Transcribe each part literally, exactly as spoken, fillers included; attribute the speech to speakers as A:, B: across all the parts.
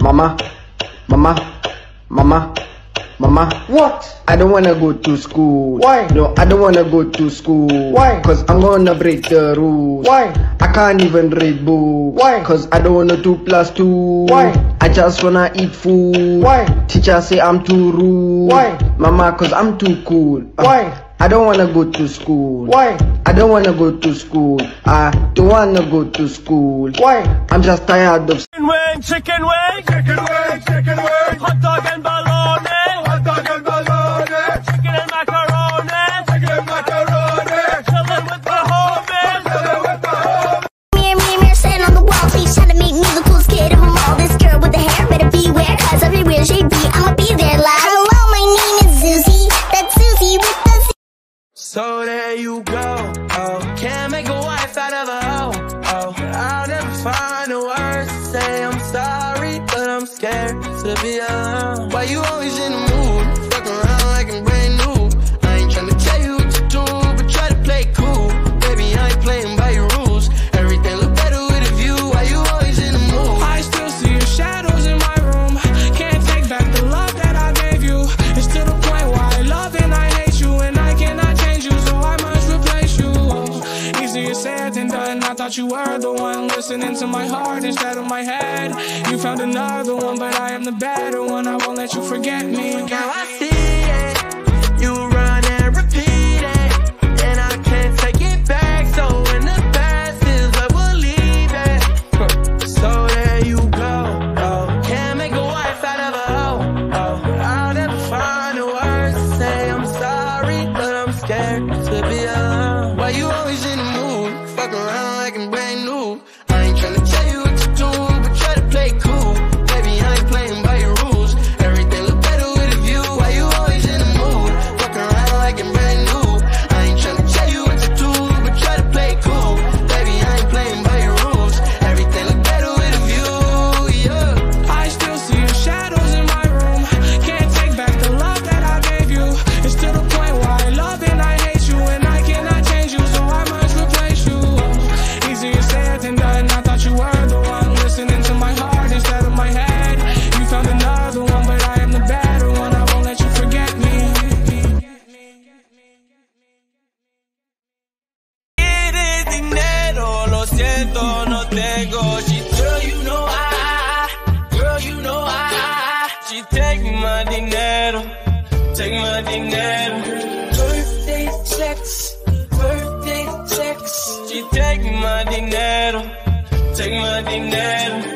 A: Mama, mama, mama, mama.
B: What?
A: I don't wanna go to school.
B: Why?
A: No, I don't wanna go to school.
B: Why?
A: Cause I'm gonna break the rules.
B: Why?
A: I can't even read books.
B: Why?
A: Cause I don't wanna two plus two.
B: Why?
A: I just wanna eat food.
B: Why?
A: Teacher say I'm too rude.
B: Why?
A: Mama, cause I'm too cool. Uh,
B: Why?
A: I don't wanna go to school.
B: Why?
A: I don't wanna go to school. I don't wanna go to school.
B: Why?
A: I'm just tired of
C: Chicken wing, chicken wing, chicken wing, chicken wing, hot dog and bologna, hot dog and bologna, chicken and macaroni, chicken and macaroni, chillin' with the homies, chillin' with the homies.
D: Mirror, mirror, mirror, sitting on the wall, please try to make me the coolest kid of them all. This girl with the hair better beware, cause everywhere she be, I'ma be there like, hello, my name is Susie, that's Susie with the Z.
E: So there you go, oh, can't make a wife out of a hoe, oh, I'll never find the words to say I'm sorry, but I'm scared to be alone. Why you always in the mood, fuck around like I'm brand new? I ain't tryna tell you what to do, but try to play cool. Baby, I ain't playing by your rules, everything look better with a view. Why you always in the mood?
F: I still see your shadows in my room, can't take back the love that I gave you. It's to the point where I love and I hate you, and I cannot change you, so I must replace you. Oh, easier said than done, I thought you were the one listening to my heart instead of my head. You found another one, but I am the better one, I won't let you forget me.
E: Now I see it, you run and repeat it, and I can't take it back, so in the past is where we'll leave it. So there you go, oh, can't make a wife out of a hoe, oh, I'll never find the words to say I'm sorry, but I'm scared to be alone. Why you always in the mood, fuck around like I'm brand new? I ain't tryna tell you what to do, but try to play cool. Baby, I ain't playing by your rules, everything look better with a view. Why you always in the mood, fuck around like I'm brand new? I ain't tryna tell you what to do, but try to play cool. Baby, I ain't playing by your rules, everything look better with a view, yeah.
F: I still see your shadows in my room, can't take back the love that I gave you. It's to the point where I love and I hate you, and I cannot change you, so I must replace you. Oh, easier said than done, I thought you were the one listening to my heart instead of my head. You found another one, but I am the better one, I won't let you forget me.
E: Quieres dinero, lo siento, no tengo. She, girl, you know I, girl, you know I. She take my dinero, take my dinero. Birthday checks, birthday checks. She take my dinero, take my dinero.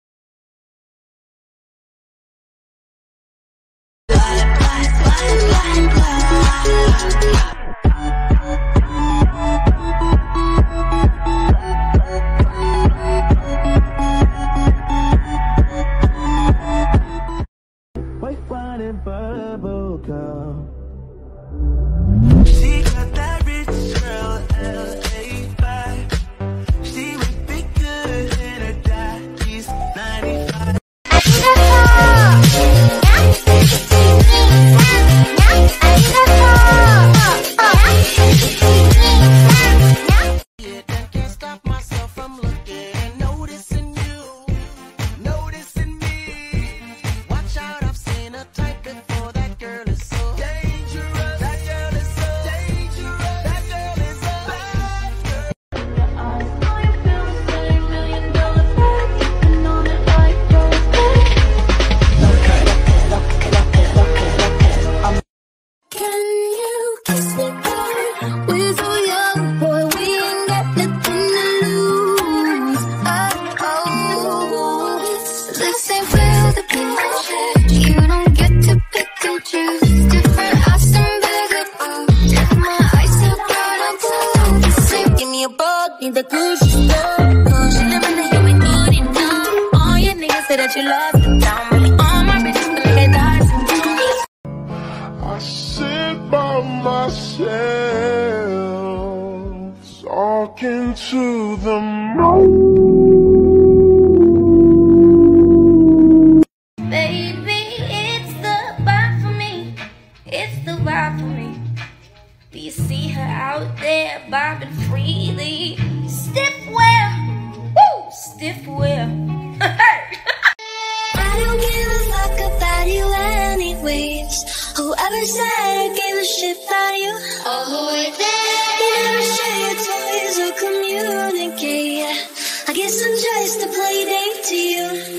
E: White wine and bubble gum. She got that rich girl L A vibe. She would be good in her daddy's ninety-five. I can't stop myself from looking and noticing you, noticing me. Watch out, I've seen a type before. That girl is so dangerous. That girl is so dangerous. That girl is a bad girl.
D: Can you kiss me, girl? We're so young, boy, we ain't got nothing to lose. Oh, oh, this ain't fair to be my You don't get to pick and choose. Different eyes and bigger boots. If my eyes are brown, I'm blue. This ain't give me a bug, need the Gucci stuff. Cause you never know you ain't good enough. All your niggas say that you love them down. Really, all my bitches feel like I died from down.
G: I sit by myself, talking to the moon.
D: Baby, it's the vibe for me. It's the vibe for me. Do you see her out there bobbing freely? Stiff wear, woo, stiff wear. I waves. Whoever said I gave a shit about you, oh, wait there. You never share your toys or communicate. I guess I'm just a play date to you.